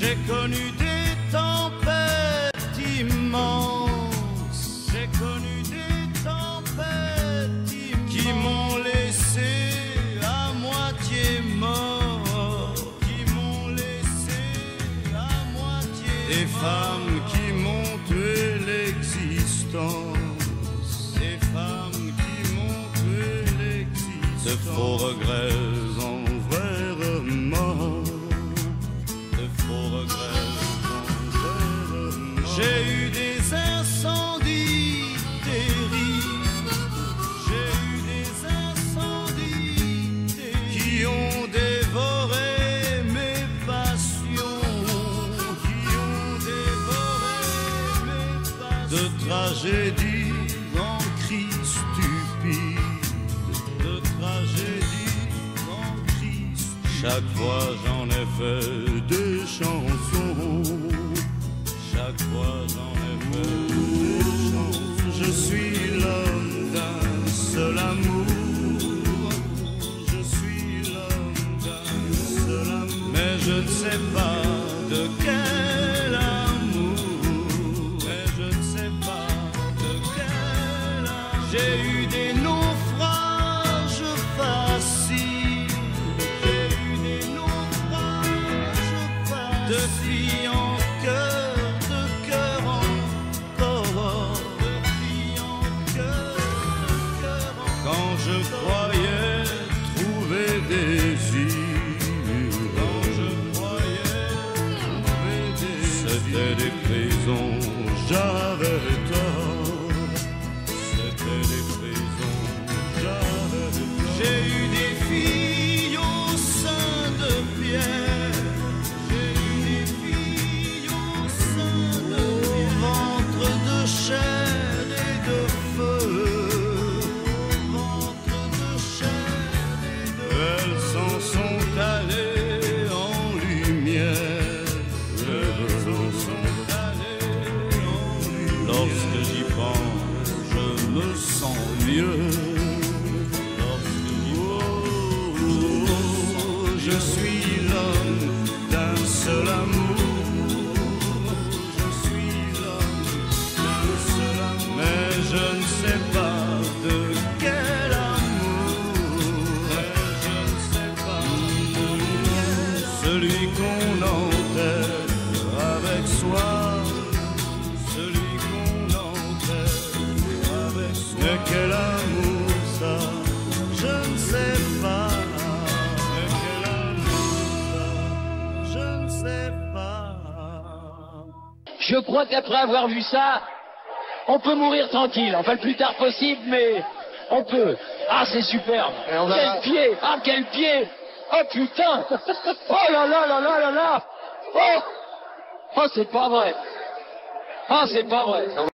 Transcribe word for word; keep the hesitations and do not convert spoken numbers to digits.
J'ai connu des tempêtes immenses, j'ai connu des tempêtes immenses qui m'ont laissé à moitié mort, qui m'ont laissé à moitié mort. Des femmes qui m'ont tué l'existence, des femmes qui m'ont tué l'existence. De faux regrets en vrai remords. J'ai eu des incendies terribles, j'ai eu des incendies terribles qui ont dévoré mes passions, qui ont dévoré mes passions. De tragédies en cris stupides, de tragédies en cris stupides. Chaque fois j'en ai fait des chansons. Chaque fois j'en ai fait des chansons. Je suis l'homme d'un seul amour, je suis l'homme d'un seul amour. Mais je ne sais pas de quel amour, mais je ne sais pas de quel amour. J'ai eu des naufrages faciles, j'ai eu des naufrages faciles de filles en cœur. Quand je croyais trouver des îles, quand je croyais trouver des îles, c'était des prisons, j'avais tort. C'était des prisons, j'avais tort. J'ai eu des filles au sein de pierre, j'ai eu des filles au sein de pierre, au ventre de chair et de feu. Elles s'en sont allées en lumière, elles s'en sont allées en lumière. Lorsque j'y pense, je me sens mieux. Lorsque j'y pense, je me sens mieux. Je suis l'homme d'un seul amour, je suis l'homme d'un seul amour. Mais je ne sais pas de quel celui qu'on enterre avec soi, celui qu'on enterre avec soi. Mais quel amour ça, je ne sais pas. Mais quel amour ça, je ne sais pas. Je crois qu'après avoir vu ça, on peut mourir tranquille. Enfin, le plus tard possible, mais on peut. Ah, c'est superbe. Quel va... pied. Ah, quel pied. Oh putain! Oh là là là là là là! Oh! Oh, c'est pas vrai! Ah, c'est pas vrai!